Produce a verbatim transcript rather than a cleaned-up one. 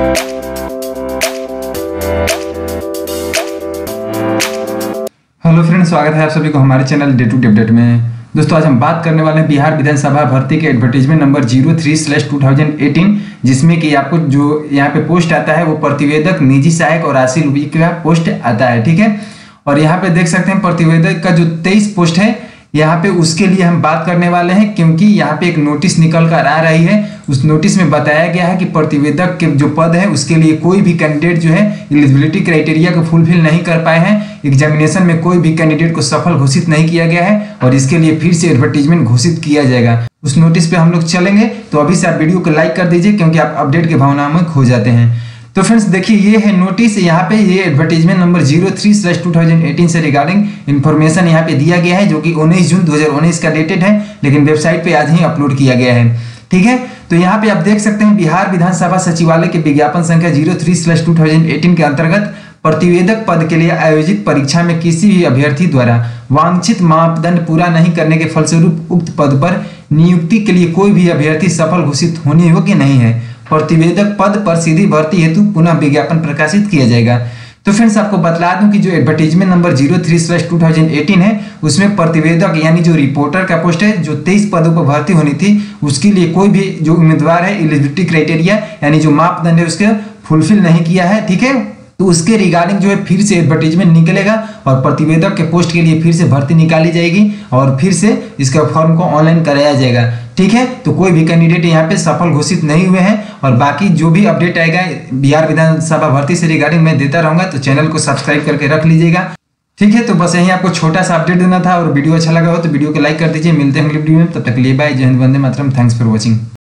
Hello friends, स्वागत है आप सभी को हमारे channel day to day update में। दोस्तों आज हम बात करने वाले हैं बिहार विधानसभा भर्ती के advertisement number zero three slash two thousand eighteen, जिसमें कि आपको जो यहाँ पे पोस्ट आता है वो प्रतिवेदक, निजी सहायक और आशी रूपी का पोस्ट आता है। ठीक है, और यहाँ पे देख सकते हैं प्रतिवेदक का जो तेईस पोस्ट है, यहाँ पे उसके लिए हम बात करने वाले हैं, क्योंकि यहाँ पे एक नोटिस निकल कर आ रही है। उस नोटिस में बताया गया है कि प्रतिवेदक के जो पद है उसके लिए कोई भी कैंडिडेट जो है एलिजिबिलिटी क्राइटेरिया को फुलफिल नहीं कर पाए हैं। एग्जामिनेशन में कोई भी कैंडिडेट को सफल घोषित नहीं किया गया है और इसके लिए फिर से एडवर्टीजमेंट घोषित किया जाएगा। उस नोटिस पे हम लोग चलेंगे, तो अभी से आप वीडियो को लाइक कर दीजिए, क्योंकि आप अपडेट के भावना में खो जाते हैं। तो फ्रेंड्स देखिए, ये है नोटिस। यहाँ पे ये advertisement number zero three slash two thousand eighteen से रिगार्डिंग इन्फॉर्मेशन यहाँ पे दिया गया है, जो कि उन्नीस जून दो हज़ार उन्नीस का डेटेड है, लेकिन वेबसाइट पे आज ही अपलोड किया गया है। ठीक है, तो यहाँ पे आप देख सकते हैं बिहार विधानसभा सचिवालय के विज्ञापन संख्या zero three slash two thousand eighteen के अंतर्गत प्रतिवेदक पद के लिए आयोजित परीक्षा में किसी भी अभ्यर्थी द्वारा वांछित मापदंड पूरा नहीं करने के फलस्वरूप उक्त पद पर नियुक्ति के लिए कोई भी अभ्यर्थी सफल घोषित होने योग्य नहीं है। प्रतिवेदक पद पर सीधी भर्ती हेतु पुनः विज्ञापन प्रकाशित किया जाएगा। तो फ्रेंड्स आपको बतला दूं कि जो advertisement number zero three slash two thousand eighteen है, उसमें प्रतिवेदक यानी जो रिपोर्टर का पोस्ट है, जो तेईस पदों पर भर्ती होनी थी, उसके लिए कोई भी जो उम्मीदवार है एलिजिबिलिटी क्राइटेरिया यानी जो मापदंड है उसके फुलफिल नहीं किया है। ठीक है, तो उसके रिगार्डिंग जो है फिर से एडवर्टीजमेंट निकलेगा और प्रतिवेदक के पोस्ट के लिए फिर से भर्ती निकाली जाएगी और फिर से इसका फॉर्म को ऑनलाइन कराया जाएगा। ठीक है, तो कोई भी कैंडिडेट यहाँ पे सफल घोषित नहीं हुए हैं और बाकी जो भी अपडेट आएगा बिहार विधानसभा भर्ती से रिगार्डिंग मैं देता रहूंगा, तो चैनल को सब्सक्राइब करके रख लीजिएगा। ठीक है, तो बस यही आपको छोटा सा अपडेट देना था, और वीडियो अच्छा लगा हो तो वीडियो को लाइक कर दीजिए। मिलते हैं अगली वीडियो में, तब तक के लिए बाय। जय हिंद, वंदे मातरम। Thanks for watching.